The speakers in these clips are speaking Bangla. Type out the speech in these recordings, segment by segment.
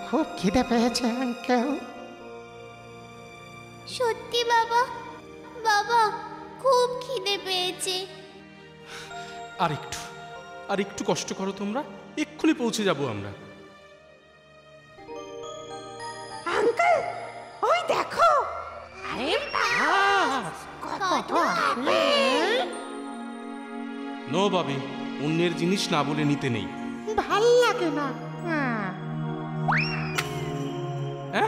খুব খিদে পেয়েছে আঙ্কেল। সত্যি বাবা, বাবা খুব খিদে পেয়েছে। আর একটু কষ্ট করো তোমরা, এক্ষুনি পৌঁছে যাব আমরা। আঙ্কেল ওই দেখো, আরে বাস কত আপেল। নো বাবি, অন্যের জিনিস না বলে নিতে নেই। ভাল লাগে না। হ্যাঁ,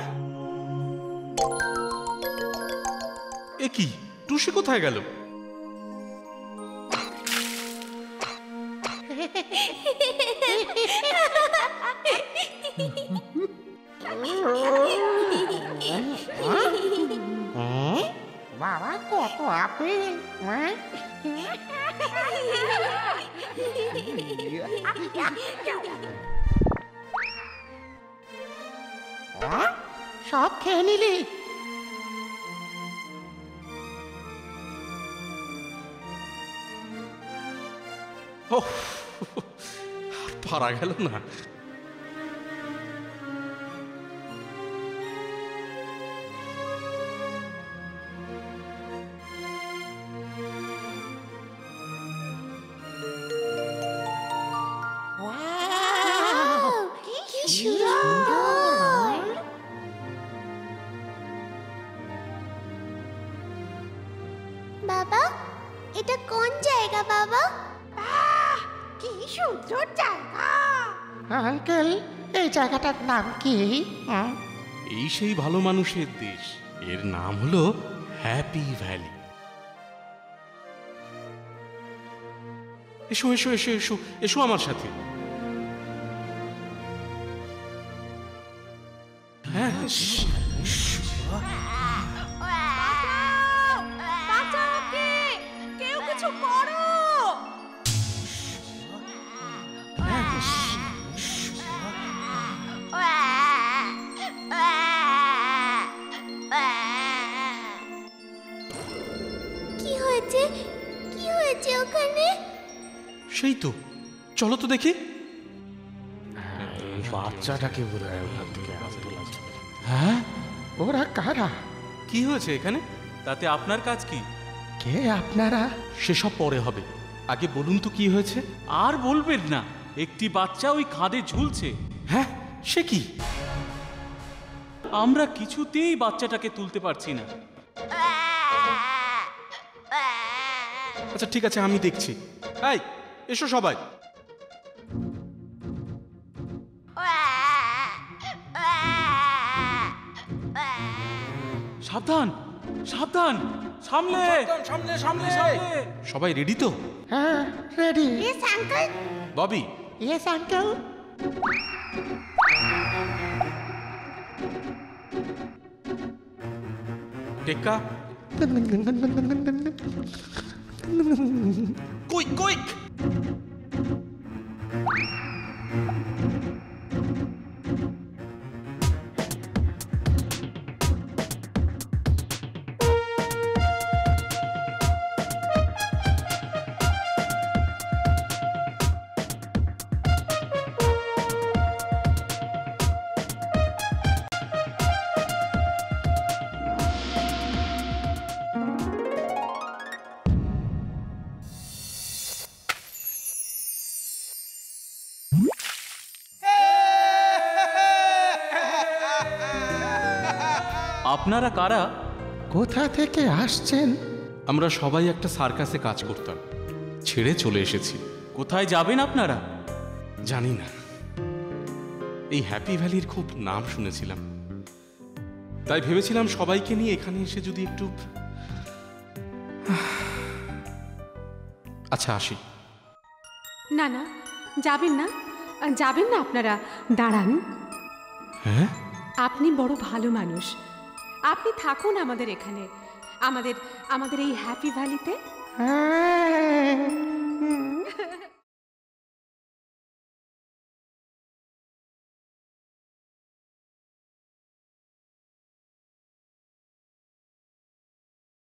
এ কি, টুসি কোথায় গেল? বাবা কত আপেল। সব খেয়ে নিলি? পারা গেল না। কি সুন্দর! বাবা, এটা কোন জায়গা বাবা? কি সুন্দর জায়গা! আঙ্কেল এই জায়গাটার নাম কি? এই সেই ভালো মানুষের দেশ, এর নাম হলো হ্যাপি ভ্যালি। এসো এসো এসো এসো এসো আমার সাথে। হ্যাঁ, কেউ কিছু করো! কি হয়েছে? কি হয়েছে ওখানে? সেই তো, চলো তো দেখি। বাচ্চাটাকে বোধহয় ওখান থেকে আসতে লাগছে। হ্যাঁ, ওরা কারা? কি হয়েছে এখানে? তাতে আপনার কাজ কি? কে আপনারা? সেসব পরে হবে, আগে বলুন তো কি হয়েছে। আর বলবেন না, একটি বাচ্চা ওই খাদে ঝুলছে। হ্যাঁ, সে কি? আমরা কিছুতেই বাচ্চাটাকে তুলতে পারছি না। আচ্ছা ঠিক আছে, আমি দেখছি। এই এসো সবাই। সাবধান সাবধান, সামলে সামনে সামনে। সামলে। সবাই রেডি তো? হ্যাঁ ready. Yes uncle. Bobby, yes uncle. টেক্কা, কুইক কুইক। আপনারা কারা? কোথা থেকে আসছেন? আমরা সবাই একটা সার্কাসে কাজ করতাম, ছেড়ে চলে এসেছি। কোথায় যাবেন আপনারা? জানি না, এই হ্যাপি ভ্যালির খুব নাম শুনেছিলাম, তাই ভেবেছিলাম সবাইকে নিয়ে এখানে এসে যদি একটু। আচ্ছা আসি। না না, যাবেন না, যাবেন না আপনারা, দাঁড়ান। হ্যাঁ, আপনি বড় ভালো মানুষ, আপনি থাকুন আমাদের এখানে, আমাদের এই হ্যাপি ভ্যালিতে। হ্যাঁ